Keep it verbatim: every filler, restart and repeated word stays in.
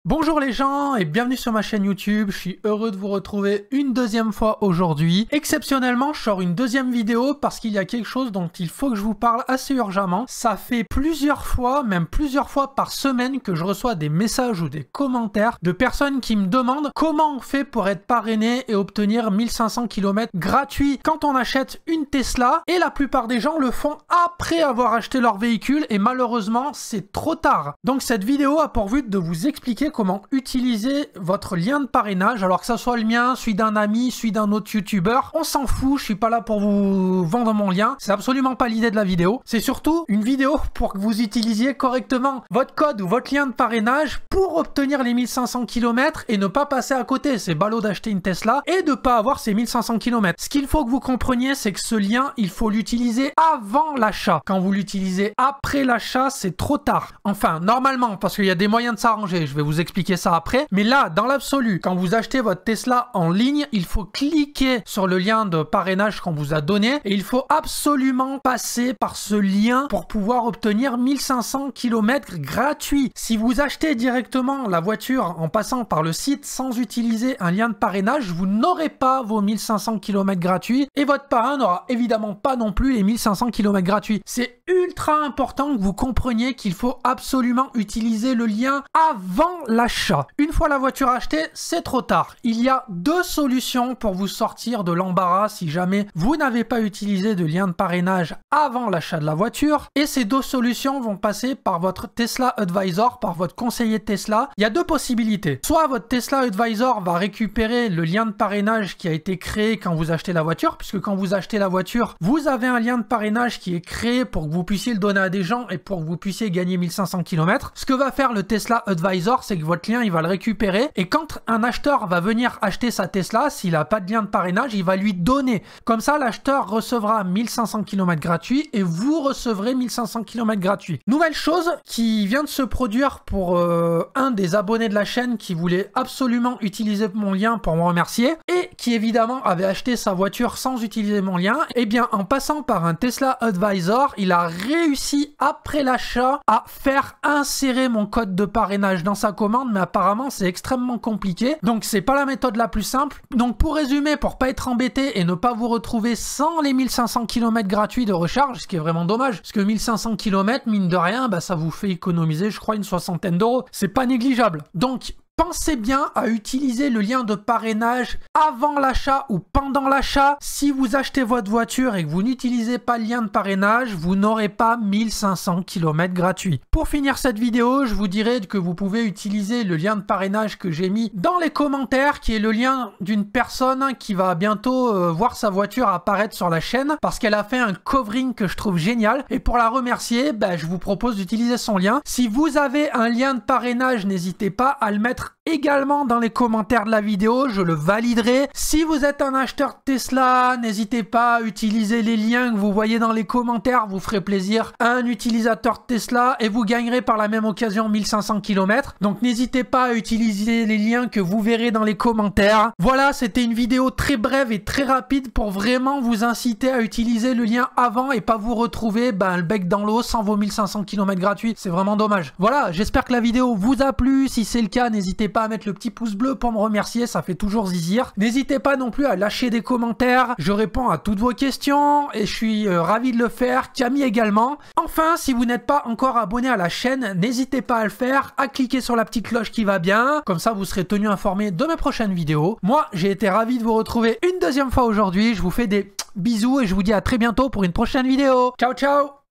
Bonjour les gens et bienvenue sur ma chaîne YouTube, je suis heureux de vous retrouver une deuxième fois aujourd'hui. Exceptionnellement, je sors une deuxième vidéo parce qu'il y a quelque chose dont il faut que je vous parle assez urgemment. Ça fait plusieurs fois, même plusieurs fois par semaine que je reçois des messages ou des commentaires de personnes qui me demandent comment on fait pour être parrainé et obtenir mille cinq cents kilomètres gratuits quand on achète une Tesla. Et la plupart des gens le font après avoir acheté leur véhicule et malheureusement c'est trop tard. Donc cette vidéo a pour but de vous expliquer comment utiliser votre lien de parrainage, alors que ça soit le mien, celui d'un ami, celui d'un autre youtubeur, on s'en fout, je suis pas là pour vous vendre mon lien, c'est absolument pas l'idée de la vidéo, c'est surtout une vidéo pour que vous utilisiez correctement votre code ou votre lien de parrainage pour obtenir les mille cinq cents kilomètres et ne pas passer à côté, c'est ballot d'acheter une Tesla et de pas avoir ces mille cinq cents kilomètres. Ce qu'il faut que vous compreniez, c'est que ce lien, il faut l'utiliser avant l'achat. Quand vous l'utilisez après l'achat, c'est trop tard. Enfin, normalement, parce qu'il y a des moyens de s'arranger, je vais vous expliquer ça après, mais là dans l'absolu, quand vous achetez votre Tesla en ligne, il faut cliquer sur le lien de parrainage qu'on vous a donné et il faut absolument passer par ce lien pour pouvoir obtenir mille cinq cents kilomètres gratuits. Si vous achetez directement la voiture en passant par le site sans utiliser un lien de parrainage, vous n'aurez pas vos mille cinq cents kilomètres gratuits et votre parrain n'aura évidemment pas non plus les mille cinq cents kilomètres gratuits. C'est ultra important que vous compreniez qu'il faut absolument utiliser le lien avant l'achat. Une fois la voiture achetée, c'est trop tard. Il y a deux solutions pour vous sortir de l'embarras si jamais vous n'avez pas utilisé de lien de parrainage avant l'achat de la voiture. Et ces deux solutions vont passer par votre Tesla Advisor, par votre conseiller Tesla. Il y a deux possibilités. Soit votre Tesla Advisor va récupérer le lien de parrainage qui a été créé quand vous achetez la voiture, puisque quand vous achetez la voiture, vous avez un lien de parrainage qui est créé pour que vous puissiez le donner à des gens et pour que vous puissiez gagner mille cinq cents kilomètres. Ce que va faire le Tesla Advisor, c'est que votre lien, il va le récupérer et quand un acheteur va venir acheter sa Tesla, s'il n'a pas de lien de parrainage, il va lui donner. Comme ça, l'acheteur recevra mille cinq cents kilomètres gratuits et vous recevrez mille cinq cents kilomètres gratuits. Nouvelle chose qui vient de se produire pour euh, un des abonnés de la chaîne qui voulait absolument utiliser mon lien pour me remercier et qui évidemment avait acheté sa voiture sans utiliser mon lien. Et bien en passant par un Tesla Advisor, il a réussi après l'achat à faire insérer mon code de parrainage dans sa commande, mais apparemment c'est extrêmement compliqué, donc c'est pas la méthode la plus simple. Donc pour résumer, pour pas être embêté et ne pas vous retrouver sans les mille cinq cents kilomètres gratuits de recharge, ce qui est vraiment dommage, parce que mille cinq cents kilomètres, mine de rien, bah ça vous fait économiser je crois une soixantaine d'euros, c'est pas négligeable. Donc pensez bien à utiliser le lien de parrainage avant l'achat ou pendant l'achat. Si vous achetez votre voiture et que vous n'utilisez pas le lien de parrainage, vous n'aurez pas mille cinq cents kilomètres gratuits. Pour finir cette vidéo, je vous dirais que vous pouvez utiliser le lien de parrainage que j'ai mis dans les commentaires, qui est le lien d'une personne qui va bientôt euh, voir sa voiture apparaître sur la chaîne parce qu'elle a fait un covering que je trouve génial. Et pour la remercier, ben, je vous propose d'utiliser son lien. Si vous avez un lien de parrainage, n'hésitez pas à le mettre également dans les commentaires de la vidéo, je le validerai. Si vous êtes un acheteur Tesla, n'hésitez pas à utiliser les liens que vous voyez dans les commentaires, vous ferez plaisir à un utilisateur Tesla et vous gagnerez par la même occasion mille cinq cents kilomètres. Donc n'hésitez pas à utiliser les liens que vous verrez dans les commentaires. Voilà, c'était une vidéo très brève et très rapide pour vraiment vous inciter à utiliser le lien avant et pas vous retrouver ben, le bec dans l'eau sans vos mille cinq cents kilomètres gratuits. C'est vraiment dommage. Voilà, j'espère que la vidéo vous a plu. Si c'est le cas, n'hésitez pas à mettre le petit pouce bleu pour me remercier, ça fait toujours zizir. N'hésitez pas non plus à lâcher des commentaires, je réponds à toutes vos questions et je suis euh, ravi de le faire, Camille également. Enfin, si vous n'êtes pas encore abonné à la chaîne, n'hésitez pas à le faire, à cliquer sur la petite cloche qui va bien, comme ça vous serez tenu informé de mes prochaines vidéos. Moi, j'ai été ravi de vous retrouver une deuxième fois aujourd'hui, je vous fais des bisous et je vous dis à très bientôt pour une prochaine vidéo. Ciao ciao.